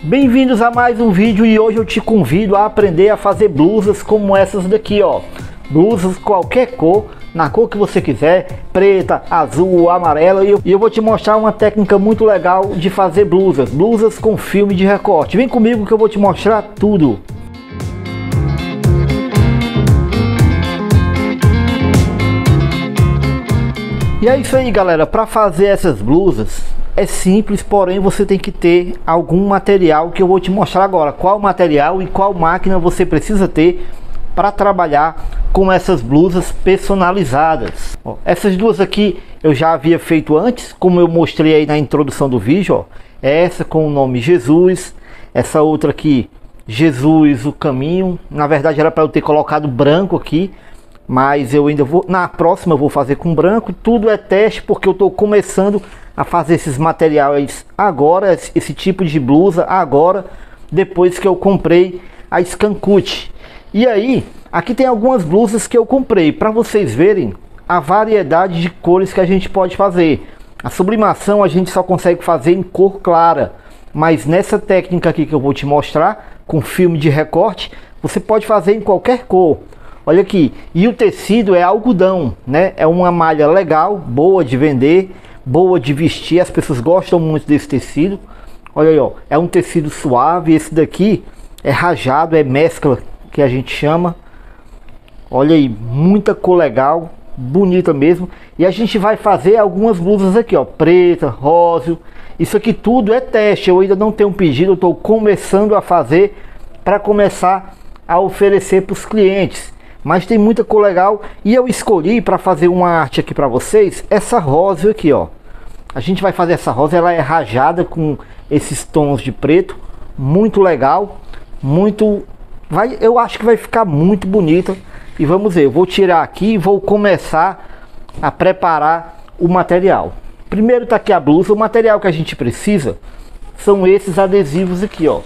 Bem-vindos a mais um vídeo e hoje eu te convido a aprender a fazer blusas como essas daqui, ó. Blusas qualquer cor, na cor que você quiser, preta, azul, amarela, e eu vou te mostrar uma técnica muito legal de fazer blusas com filme de recorte. Vem comigo que eu vou te mostrar tudo. E é isso aí, galera. Para fazer essas blusas é simples, porém você tem que ter algum material que eu vou te mostrar agora. Qual material e qual máquina você precisa ter para trabalhar com essas blusas personalizadas. Ó, essas duas aqui eu já havia feito antes, como eu mostrei aí na introdução do vídeo. Ó, essa com o nome Jesus, essa outra aqui Jesus o Caminho. Na verdade era para eu ter colocado branco aqui, mas eu ainda vou, na próxima eu vou fazer com branco. Tudo é teste porque eu estou começando a fazer esses materiais agora, esse tipo de blusa agora, depois que eu comprei a Scancut. E aí, aqui tem algumas blusas que eu comprei para vocês verem a variedade de cores que a gente pode fazer. A sublimação a gente só consegue fazer em cor clara, mas nessa técnica aqui que eu vou te mostrar, com filme de recorte, você pode fazer em qualquer cor. Olha aqui, e o tecido é algodão, né? É uma malha legal, boa de vender, boa de vestir, as pessoas gostam muito desse tecido. Olha aí, ó, é um tecido suave. Esse daqui é rajado, é mescla que a gente chama. Olha aí, muita cor legal, bonita mesmo. E a gente vai fazer algumas blusas aqui, ó, preta, rosa. Isso aqui tudo é teste, eu ainda não tenho pedido, eu estou começando a fazer para começar a oferecer para os clientes. Mas tem muita cor legal e eu escolhi para fazer uma arte aqui para vocês essa rosa aqui, ó. A gente vai fazer essa rosa, ela é rajada com esses tons de preto, muito legal, eu acho que vai ficar muito bonita. E vamos ver, eu vou tirar aqui e vou começar a preparar o material. Primeiro tá aqui a blusa. O material que a gente precisa são esses adesivos aqui, ó.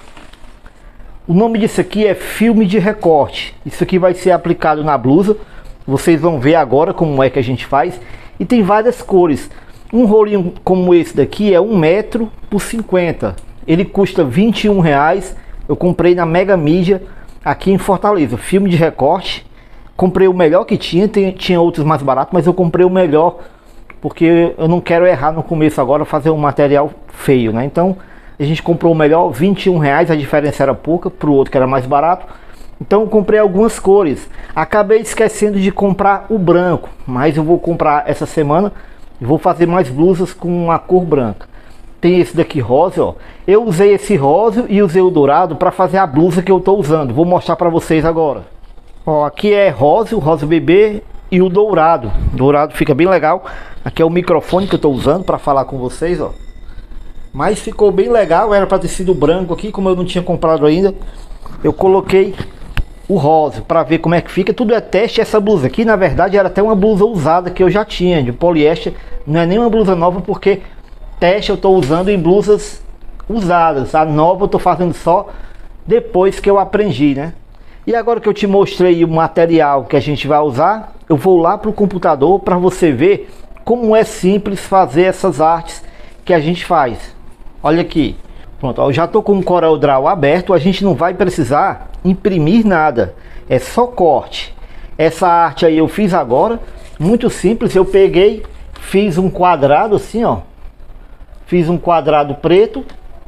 O nome disso aqui é filme de recorte. Isso aqui vai ser aplicado na blusa. Vocês vão ver agora como é que a gente faz. E tem várias cores. Um rolinho como esse daqui é 1 metro por 50. Ele custa R$21. Eu comprei na Mega Mídia aqui em Fortaleza. Filme de recorte. Comprei o melhor que tinha. Tinha outros mais baratos, mas eu comprei o melhor porque eu não quero errar no começo agora, fazer um material feio, né? Então a gente comprou o melhor, R$21, a diferença era pouca para o outro que era mais barato. Então eu comprei algumas cores. Acabei esquecendo de comprar o branco, mas eu vou comprar essa semana e vou fazer mais blusas com a cor branca. Tem esse daqui rosa, ó. Eu usei esse rosa e usei o dourado para fazer a blusa que eu estou usando. Vou mostrar para vocês agora. Ó, aqui é rosa, o rosa bebê e o dourado. O dourado fica bem legal. Aqui é o microfone que eu estou usando para falar com vocês, ó. Mas ficou bem legal, era para ter sido branco aqui, como eu não tinha comprado ainda. Eu coloquei o rosa para ver como é que fica. Tudo é teste. Essa blusa aqui, na verdade, era até uma blusa usada que eu já tinha, de poliéster. Não é nem uma blusa nova, porque teste eu estou usando em blusas usadas. A nova eu estou fazendo só depois que eu aprendi, né? E agora que eu te mostrei o material que a gente vai usar, eu vou lá para o computador para você ver como é simples fazer essas artes que a gente faz. Olha aqui, pronto, eu já estou com o CorelDRAW aberto. A gente não vai precisar imprimir nada, é só corte. Essa arte aí eu fiz agora, muito simples. Eu peguei, fiz um quadrado assim, ó, fiz um quadrado preto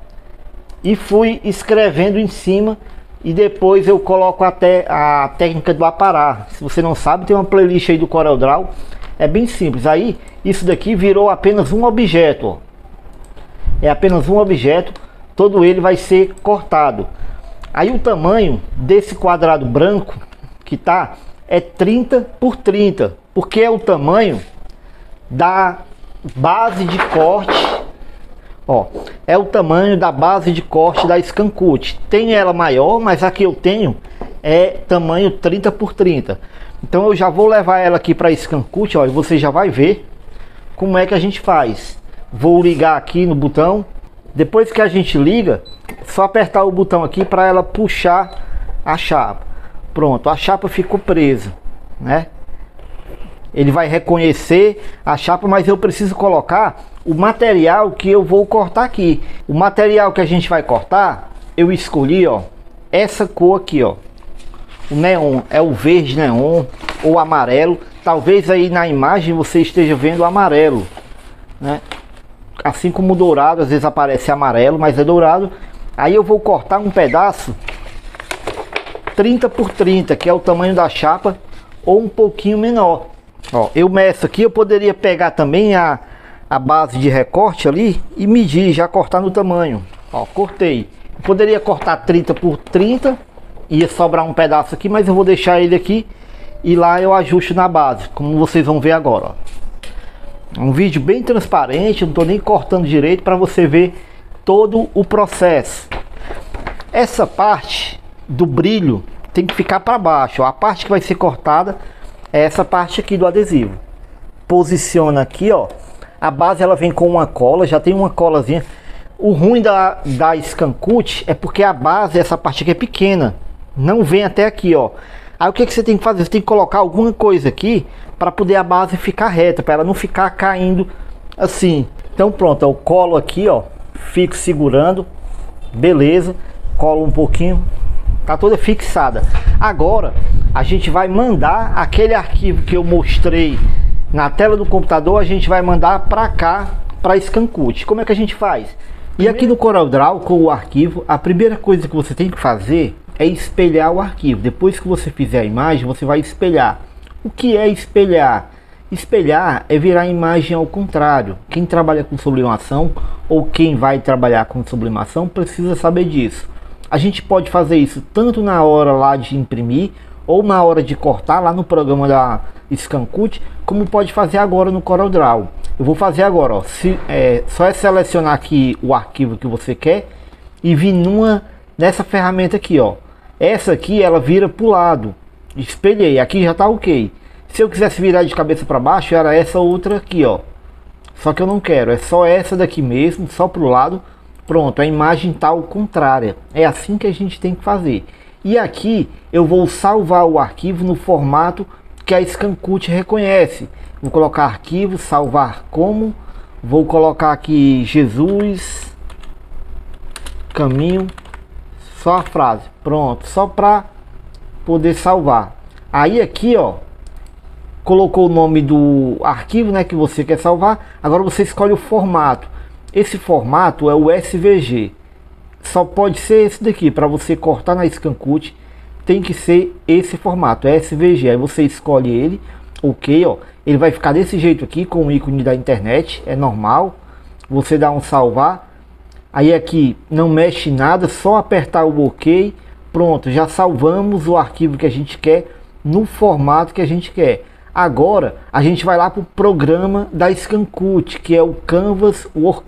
e fui escrevendo em cima. E depois eu coloco até a técnica do aparar. Se você não sabe, tem uma playlist aí do CorelDRAW, é bem simples. Aí isso daqui virou apenas um objeto, ó. É apenas um objeto, todo ele vai ser cortado. Aí o tamanho desse quadrado branco que tá é 30 por 30, porque é o tamanho da base de corte, ó, é o tamanho da base de corte da Scancut. Tem ela maior, mas a que eu tenho é tamanho 30 por 30. Então eu já vou levar ela aqui para a Scancut, ó, e você já vai ver como é que a gente faz. Vou ligar aqui no botão. Depois que a gente liga, só apertar o botão aqui para ela puxar a chapa. Pronto, a chapa ficou presa, né? ele vai reconhecer a chapa, mas eu preciso colocar o material que eu vou cortar aqui. O material que a gente vai cortar, eu escolhi, ó, essa cor aqui, ó, o neon, é o verde neon ou amarelo. Talvez aí na imagem você esteja vendo o amarelo, né? Assim como o dourado, às vezes aparece amarelo, mas é dourado. Aí eu vou cortar um pedaço 30 por 30, que é o tamanho da chapa, ou um pouquinho menor. Ó, eu meço aqui, eu poderia pegar também a base de recorte ali e medir, já cortar no tamanho. Ó, cortei. Eu poderia cortar 30 por 30, ia sobrar um pedaço aqui, mas eu vou deixar ele aqui e lá eu ajusto na base, como vocês vão ver agora, ó. Um vídeo bem transparente, não tô nem cortando direito para você ver todo o processo. Essa parte do brilho tem que ficar para baixo, ó. A parte que vai ser cortada é essa parte aqui do adesivo. Posiciona aqui, ó. A base ela vem com uma cola, já tem uma colazinha. O ruim da Scancut é porque a base, essa parte aqui é pequena, não vem até aqui, ó. Aí o que você tem que fazer? Você tem que colocar alguma coisa aqui para poder a base ficar reta, para ela não ficar caindo assim. Então pronto, eu colo aqui, ó, fico segurando, beleza, colo um pouquinho, tá toda fixada. Agora a gente vai mandar aquele arquivo que eu mostrei na tela do computador, a gente vai mandar para cá, para Scancut. Como é que a gente faz? E aqui no CorelDRAW, com o arquivo, a primeira coisa que você tem que fazer é espelhar o arquivo. Depois que você fizer a imagem, você vai espelhar. O que é espelhar? Espelhar é virar a imagem ao contrário. Quem trabalha com sublimação ou quem vai trabalhar com sublimação precisa saber disso. A gente pode fazer isso tanto na hora lá de imprimir ou na hora de cortar lá no programa da Scancut, como pode fazer agora no CorelDRAW. Eu vou fazer agora, ó, só é selecionar aqui o arquivo que você quer e vir nessa ferramenta aqui, ó. Essa aqui ela vira para o lado, espelhei, aqui já tá ok. Se eu quisesse virar de cabeça para baixo, era essa outra aqui, ó. Só que eu não quero, é só essa daqui mesmo, só para o lado. Pronto, a imagem tá ao contrário. É assim que a gente tem que fazer. E aqui eu vou salvar o arquivo no formato que a Scancut reconhece. Vou colocar arquivo, salvar como. Vou colocar aqui Jesus, caminho, só a frase. Pronto, só para poder salvar. Aí aqui, ó, colocou o nome do arquivo, né, que você quer salvar. Agora você escolhe o formato. Esse formato é o SVG. Só pode ser esse daqui. Para você cortar na Scancut, tem que ser esse formato, SVG. Aí você escolhe ele, ok, ó. Ele vai ficar desse jeito aqui, com o ícone da internet, é normal. Você dá um salvar. Aí aqui não mexe nada, só apertar o ok. Pronto, já salvamos o arquivo que a gente quer no formato que a gente quer. Agora a gente vai lá para o programa da Scancut, que é o Canvas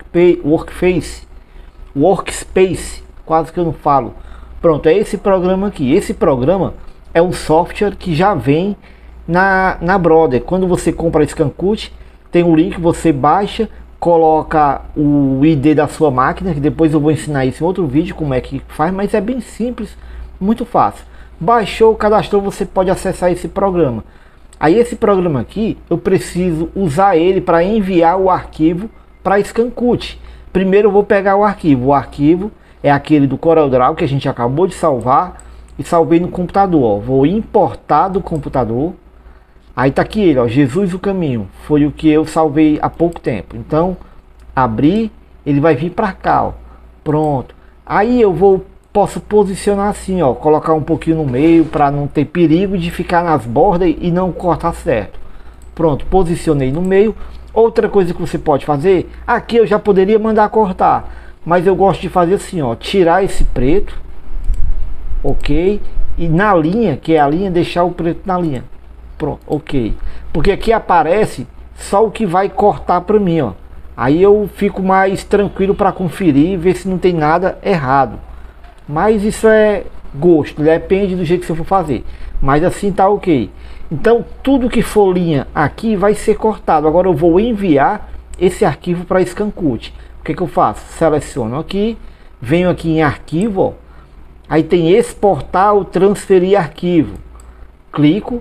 Workspace, quase que eu não falo. Pronto, é esse programa aqui. Esse programa é um software que já vem na Brother. Quando você compra a Scancut, tem um link, você baixa, coloca o ID da sua máquina, que depois eu vou ensinar isso em outro vídeo como é que faz, mas é bem simples, muito fácil. Baixou, cadastrou, você pode acessar esse programa. Aí esse programa aqui, eu preciso usar ele para enviar o arquivo para a Scancut. Primeiro eu vou pegar o arquivo é aquele do CorelDRAW que a gente acabou de salvar e salvei no computador, ó. Vou importar do computador. Aí tá aqui ele, ó, Jesus o caminho, foi o que eu salvei há pouco tempo. Então, abrir, ele vai vir para cá, ó. Pronto. Aí eu posso posicionar assim, ó, colocar um pouquinho no meio para não ter perigo de ficar nas bordas e não cortar certo. Pronto, posicionei no meio. Outra coisa que você pode fazer, aqui eu já poderia mandar cortar, mas eu gosto de fazer assim, ó, tirar esse preto, ok, e na linha, que é a linha, deixar o preto na linha. Pronto, ok. Porque aqui aparece só o que vai cortar para mim, ó. Aí eu fico mais tranquilo para conferir e ver se não tem nada errado. Mas isso é gosto, depende do jeito que você for fazer. Mas assim tá ok. Então tudo que for linha aqui vai ser cortado. Agora eu vou enviar esse arquivo para Scancut. O que eu faço? Seleciono aqui, venho aqui em arquivo, ó. Aí tem exportar ou transferir arquivo. Clico.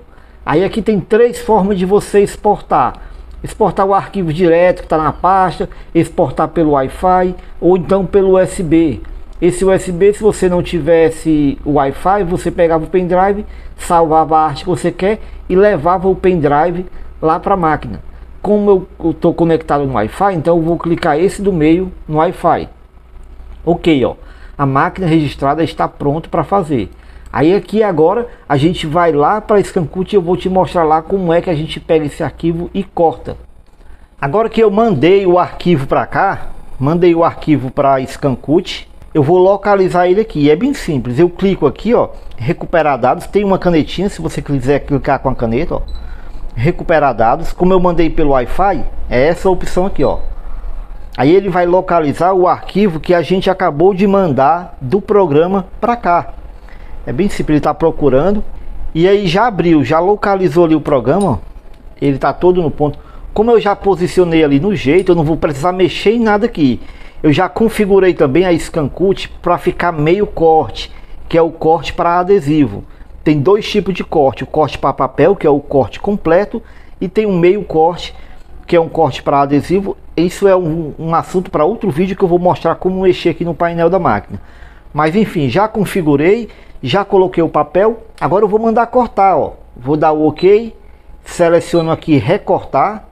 Aí aqui tem três formas de você exportar. Exportar o arquivo direto que está na pasta, exportar pelo Wi-Fi ou então pelo USB. Esse USB, se você não tivesse o Wi-Fi, você pegava o pendrive, salvava a arte que você quer e levava o pendrive lá para a máquina. Como eu estou conectado no Wi-Fi, então eu vou clicar esse do meio no Wi-Fi. Ok, ó, a máquina registrada está pronta para fazer. Aí aqui agora a gente vai lá para Scankut e eu vou te mostrar lá como é que a gente pega esse arquivo e corta. Agora que eu mandei o arquivo para cá, mandei o arquivo para Scankut, eu vou localizar ele aqui. É bem simples, eu clico aqui, ó, recuperar dados, tem uma canetinha, se você quiser clicar com a caneta, ó, recuperar dados. Como eu mandei pelo Wi-Fi, é essa opção aqui, ó. Aí ele vai localizar o arquivo que a gente acabou de mandar do programa para cá. É bem simples, ele está procurando. E aí já abriu, já localizou ali o programa, ó. Ele está todo no ponto. Como eu já posicionei ali no jeito, eu não vou precisar mexer em nada aqui. Eu já configurei também a Scankut para ficar meio corte, que é o corte para adesivo. Tem dois tipos de corte, o corte para papel, que é o corte completo, e tem um meio corte, que é um corte para adesivo. Isso é um assunto para outro vídeo que eu vou mostrar como mexer aqui no painel da máquina. Mas enfim, já configurei, já coloquei o papel. Agora eu vou mandar cortar, ó. Vou dar o OK, seleciono aqui recortar.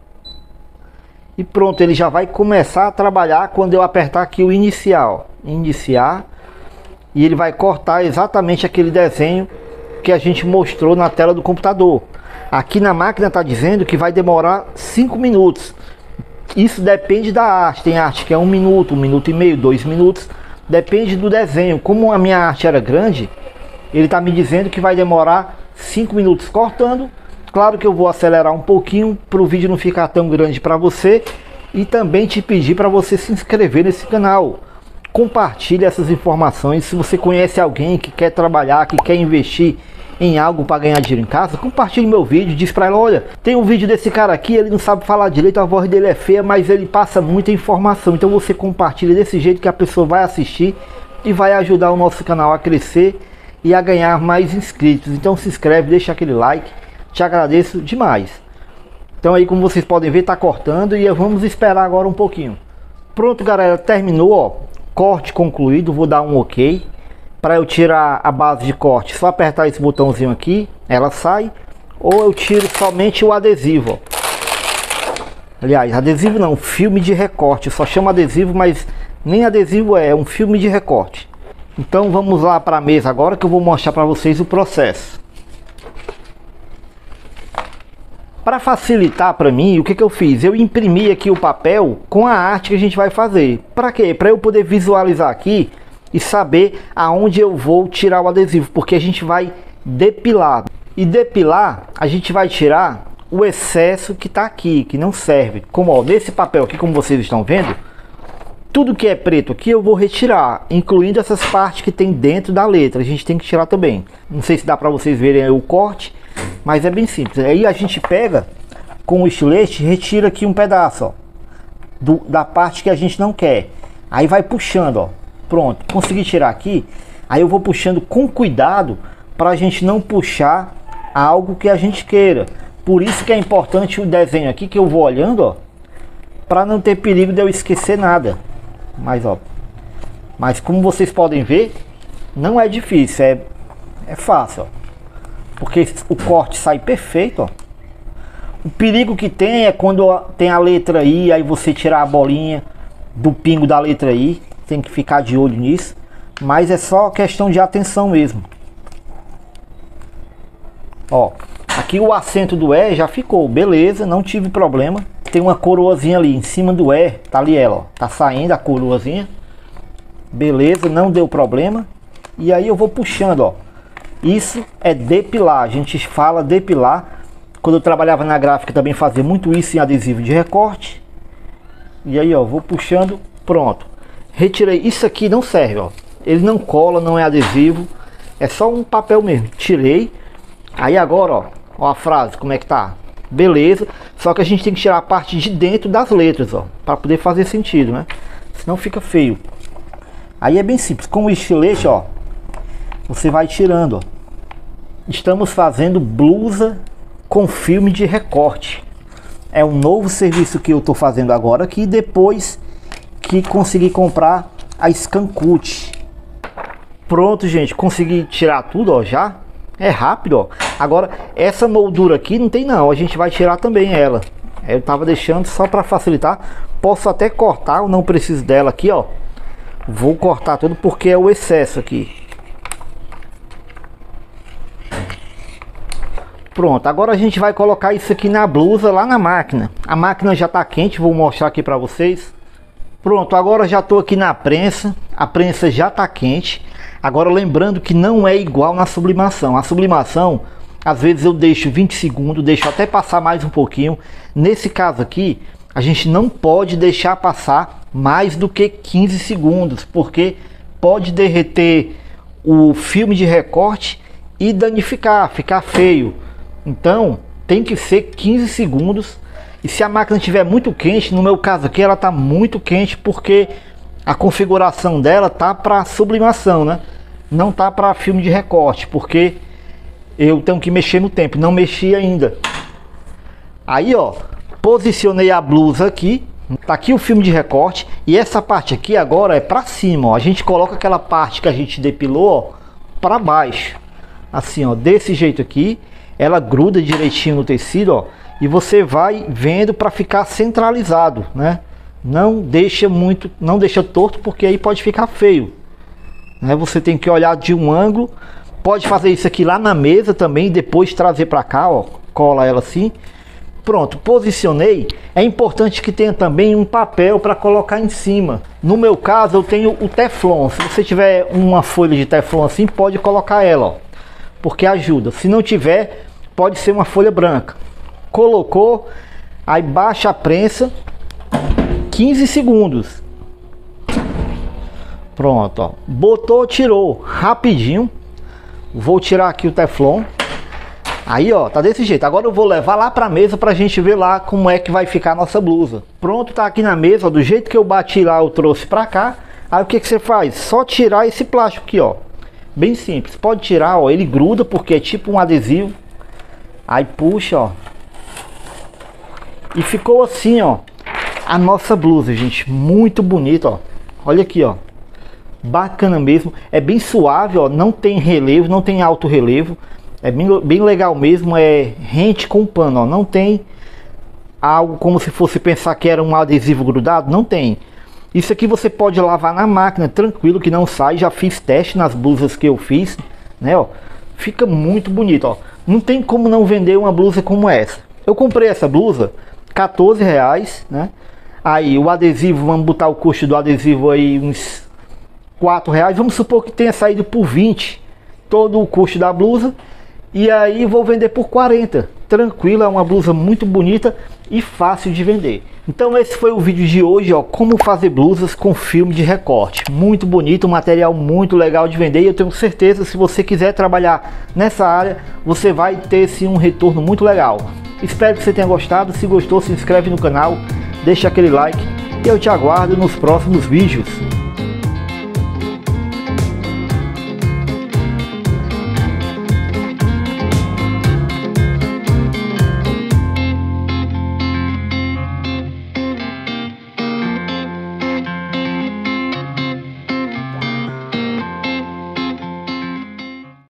E pronto, ele já vai começar a trabalhar quando eu apertar aqui o iniciar, ó. Iniciar. E ele vai cortar exatamente aquele desenho que a gente mostrou na tela do computador. Aqui na máquina está dizendo que vai demorar 5 minutos. Isso depende da arte. Tem arte que é 1 minuto, 1 minuto e meio, 2 minutos. Depende do desenho. Como a minha arte era grande, ele está me dizendo que vai demorar 5 minutos cortando. Claro que eu vou acelerar um pouquinho para o vídeo não ficar tão grande para você. E também te pedir para você se inscrever nesse canal. Compartilhe essas informações. Se você conhece alguém que quer trabalhar, que quer investir em algo para ganhar dinheiro em casa, compartilhe meu vídeo, diz para ela, olha, tem um vídeo desse cara aqui, ele não sabe falar direito, a voz dele é feia, mas ele passa muita informação. Então você compartilha desse jeito que a pessoa vai assistir e vai ajudar o nosso canal a crescer e a ganhar mais inscritos. Então se inscreve, deixa aquele like, te agradeço demais. Então aí, como vocês podem ver, tá cortando e vamos esperar agora um pouquinho. Pronto, galera, terminou, ó, corte concluído. Vou dar um OK. Para eu tirar a base de corte, só apertar esse botãozinho aqui, ela sai. Ou eu tiro somente o adesivo, ó. Aliás, adesivo não, filme de recorte. Eu só chamo adesivo, mas nem adesivo é um filme de recorte. Então vamos lá para a mesa agora que eu vou mostrar para vocês o processo. Para facilitar para mim, o que eu fiz? Eu imprimi aqui o papel com a arte que a gente vai fazer. Para quê? Para eu poder visualizar aqui e saber aonde eu vou tirar o adesivo, porque a gente vai depilar. E depilar, a gente vai tirar o excesso que está aqui, que não serve. Como ó, nesse papel aqui, como vocês estão vendo, tudo que é preto aqui eu vou retirar, incluindo essas partes que tem dentro da letra. A gente tem que tirar também. Não sei se dá para vocês verem o corte, mas é bem simples. Aí a gente pega com o estilete, retira aqui um pedaço, ó, da parte que a gente não quer. Aí vai puxando, ó. Pronto, consegui tirar aqui. Aí eu vou puxando com cuidado para a gente não puxar algo que a gente queira. Por isso que é importante o desenho aqui que eu vou olhando, ó, para não ter perigo de eu esquecer nada. Mas como vocês podem ver, não é difícil, é fácil, ó, porque o corte sai perfeito, ó. O perigo que tem é quando tem a letra I, aí você tirar a bolinha do pingo da letra I. Tem que ficar de olho nisso, mas é só questão de atenção mesmo. Ó, aqui o acento do E já ficou, beleza, não tive problema. Tem uma coroazinha ali em cima do E, tá ali ela, ó, tá saindo a coroazinha. Beleza, não deu problema. E aí eu vou puxando, ó. Isso é depilar, a gente fala depilar. Quando eu trabalhava na gráfica também fazia muito isso em adesivo de recorte. E aí, ó, vou puxando, pronto. Retirei, isso aqui não serve, ó. Ele não cola, não é adesivo, é só um papel mesmo. Tirei. Aí agora, ó a frase, como é que tá? Beleza, só que a gente tem que tirar a parte de dentro das letras, ó, para poder fazer sentido, né? Senão fica feio. Aí é bem simples, com o estilete, ó, você vai tirando, ó. Estamos fazendo blusa com filme de recorte. É um novo serviço que eu estou fazendo agora, que depois que consegui comprar a Scancut. Pronto, gente, consegui tirar tudo, ó, já. É rápido, ó. Agora, essa moldura aqui não tem não, a gente vai tirar também ela. Eu tava deixando só para facilitar. Posso até cortar, eu não preciso dela aqui, ó. Vou cortar tudo porque é o excesso aqui. Pronto, agora a gente vai colocar isso aqui na blusa lá na máquina. A máquina já tá quente, vou mostrar aqui para vocês. Pronto, agora já tô aqui na prensa. A prensa já tá quente. Agora lembrando que não é igual na sublimação. A sublimação, às vezes eu deixo 20 segundos, deixo até passar mais um pouquinho. Nesse caso aqui, a gente não pode deixar passar mais do que 15 segundos, porque pode derreter o filme de recorte e danificar, ficar feio. Então tem que ser 15 segundos. E se a máquina estiver muito quente, no meu caso aqui ela está muito quente, porque a configuração dela tá para sublimação, né? Não tá para filme de recorte, porque eu tenho que mexer no tempo, não mexi ainda. Aí, ó, posicionei a blusa aqui, tá aqui o filme de recorte, e essa parte aqui agora é para cima, ó. A gente coloca aquela parte que a gente depilou, ó, para baixo, assim, ó, desse jeito aqui. Ela gruda direitinho no tecido, ó, e você vai vendo para ficar centralizado, né? Não deixa muito, não deixa torto, porque aí pode ficar feio, né? Você tem que olhar de um ângulo. Pode fazer isso aqui lá na mesa também, depois trazer para cá, ó, cola ela assim. Pronto, posicionei. É importante que tenha também um papel para colocar em cima. No meu caso eu tenho o Teflon. Se você tiver uma folha de Teflon assim, pode colocar ela, ó, porque ajuda. Se não tiver, pode ser uma folha branca. Colocou, aí baixa a prensa, 15 segundos. Pronto, ó. Botou, tirou rapidinho. Vou tirar aqui o Teflon. Aí, ó, tá desse jeito. Agora eu vou levar lá pra mesa pra gente ver lá como é que vai ficar a nossa blusa. Pronto, tá aqui na mesa, ó, do jeito que eu bati lá, eu trouxe pra cá. Aí o que que você faz? Só tirar esse plástico aqui, ó. Bem simples. Pode tirar, ó, ele gruda porque é tipo um adesivo. Aí puxa, ó. E ficou assim, ó, a nossa blusa, gente. Muito bonito, ó. Olha aqui, ó. Bacana mesmo. É bem suave, ó. Não tem relevo, não tem alto relevo. É bem legal mesmo. É rente com pano, ó. Não tem algo como se fosse pensar que era um adesivo grudado. Não tem. Isso aqui você pode lavar na máquina tranquilo, que não sai. Já fiz teste nas blusas que eu fiz, né, ó. Fica muito bonito, ó. Não tem como não vender uma blusa como essa. Eu comprei essa blusa R$14, né? Aí o adesivo, vamos botar o custo do adesivo aí uns R$4. Vamos supor que tenha saído por 20 todo o custo da blusa. E aí vou vender por 40. Tranquilo, é uma blusa muito bonita e fácil de vender. Então esse foi o vídeo de hoje, ó, como fazer blusas com filme de recorte. Muito bonito, um material muito legal de vender, e eu tenho certeza, se você quiser trabalhar nessa área, você vai ter sim um retorno muito legal. Espero que você tenha gostado. Se gostou, se inscreve no canal, deixa aquele like e eu te aguardo nos próximos vídeos.